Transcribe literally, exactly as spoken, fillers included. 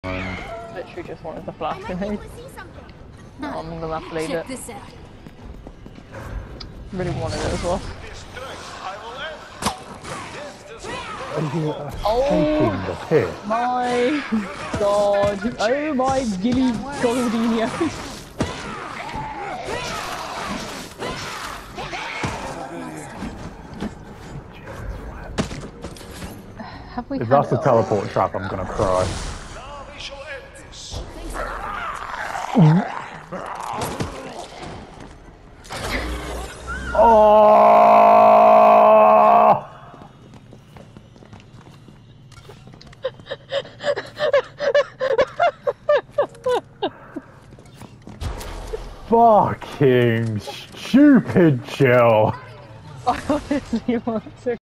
Literally just wanted the flash grenade. Oh, I'm gonna have to leave it. This out. Really wanted it as well. Are you uh, Oh taking the piss? my god! Oh my gilly goldinho! Have we If had that's it the all? teleport trap, I'm gonna cry. Oh! Fucking stupid chill. I honestly want to